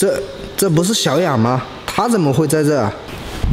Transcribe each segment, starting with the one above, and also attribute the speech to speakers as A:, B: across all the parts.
A: 这不是小雅吗？她怎么会在这啊？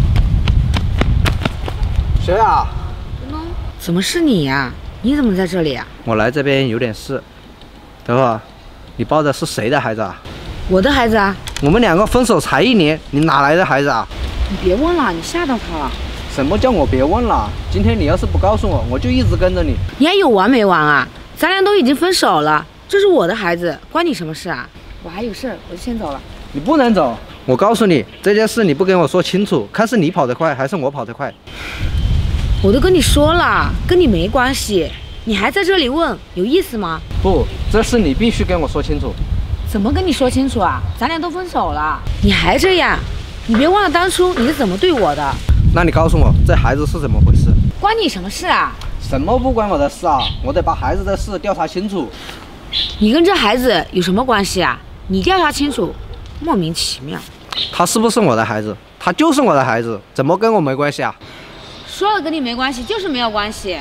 A: 小雅，
B: 怎么是你呀？你怎么在这里啊？
A: 我来这边有点事。等会儿，你抱的是谁的孩子啊？
B: 我的孩子啊！
A: 我们两个分手才1年，你哪来的孩子啊？
B: 你别问了，你吓到他了。
A: 什么叫我别问了？今天你要是不告诉我，我就一直跟着你。
B: 你还有完没完啊？咱俩都已经分手了，这是我的孩子，关你什么事啊？我还有事，我就先走了。
A: 你不能走！我告诉你，这件事你不跟我说清楚，看是你跑得快还是我跑得快。
B: 我都跟你说了，跟你没关系，你还在这里问，有意思吗？
A: 不，这事你必须跟我说清楚。
B: 怎么跟你说清楚啊？咱俩都分手了，你还这样？你别忘了当初你是怎么对我的。
A: 那你告诉我，这孩子是怎么回事？
B: 关你什么事啊？
A: 什么不关我的事啊？我得把孩子的事调查清楚。
B: 你跟这孩子有什么关系啊？你调查清楚，莫名其妙。
A: 他是不是我的孩子？他就是我的孩子，怎么跟我没关系啊？
B: 说了跟你没关系，就是没有关系。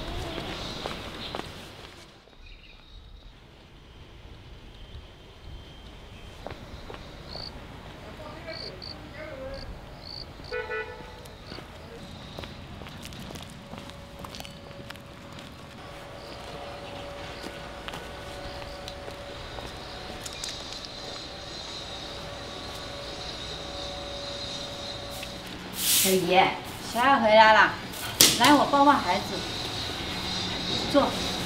B: 小姨，小雅回来了，来，我抱抱孩子，坐。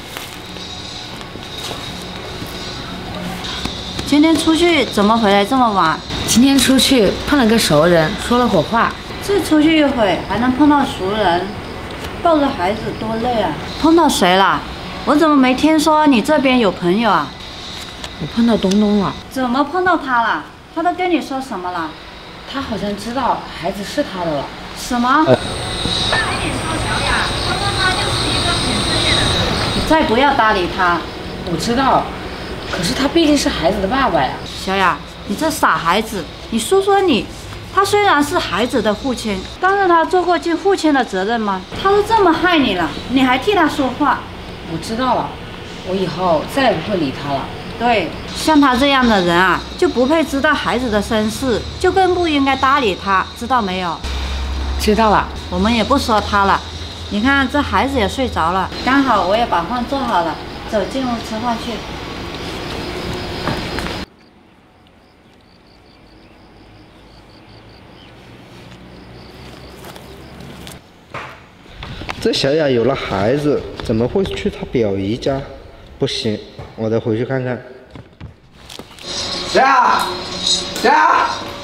C: 今天出去怎么回来这么晚？
B: 今天出去碰了个熟人，说了会话。
C: 这出去一会还能碰到熟人，抱着孩子多累啊！碰到谁了？我怎么没听说你这边有朋友啊？
B: 我碰到东东了。
C: 怎么碰到他了？他都跟你说什么了？
B: 他好像知道孩子是他的了。
C: 什么？
B: 那跟你说，小雅，他妈妈就是一个很专业的人。
C: 你再不要搭理他。
B: 我知道，可是他毕竟是孩子的爸爸呀。
C: 小雅，你这傻孩子，你说说你，他虽然是孩子的父亲，但是他做过尽父亲的责任吗？他都这么害你了，你还替他说话？
B: 我知道了，我以后再也不会理他了。
C: 对，像他这样的人啊，就不配知道孩子的身世，就更不应该搭理他，知道没有？
B: 知道了，
C: 我们也不说他了。你看这孩子也睡着了，刚好我也把饭做好了，走进屋吃饭去。
A: 这小雅有了孩子，怎么会去她表姨家？不行，我得回去看看。小雅，小雅，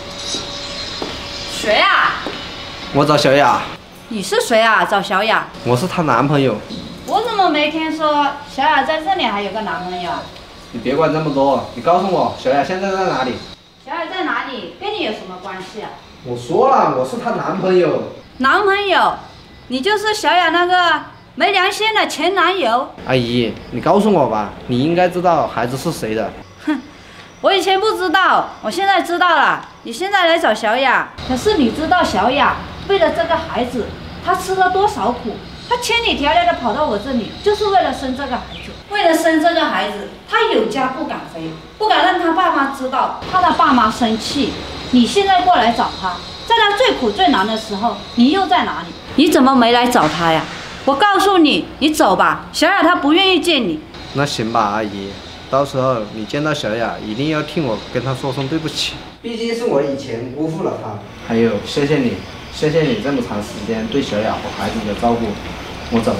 C: 谁啊？
A: 我找小雅。
C: 你是谁啊？找小雅？
A: 我是她男朋友。
C: 我怎么没听说小雅在这里还有个男朋友？
A: 你别管这么多，你告诉我，小雅现在在哪里？
C: 小雅在哪里？跟你有什么关系啊？
A: 我说了，我是她男朋友。
C: 男朋友？你就是小雅那个没良心的前男友？
A: 阿姨，你告诉我吧，你应该知道孩子是谁的。
C: 哼，我以前不知道，我现在知道了。你现在来找小雅，可是你知道小雅为了这个孩子，她吃了多少苦？她千里迢迢的跑到我这里，就是为了生这个孩子。为了生这个孩子，她有家不敢回，不敢让她爸妈知道，怕她爸妈生气。你现在过来找她，在她最苦最难的时候，你又在哪里？你怎么没来找她呀？我告诉你，你走吧，小雅她不愿意见你。
A: 那行吧，阿姨，到时候你见到小雅，一定要替我跟她说声对不起，毕竟是我以前辜负了她。还有，谢谢你，谢谢你这么长时间对小雅和孩子的照顾，我走了。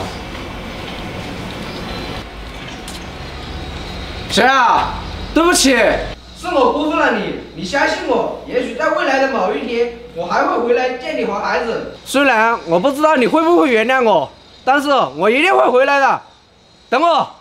A: 小雅，对不起，是我辜负了你，你相信我，也许在未来的某一天，我还会回来见你和孩子。虽然我不知道你会不会原谅我，但是我一定会回来的，等我。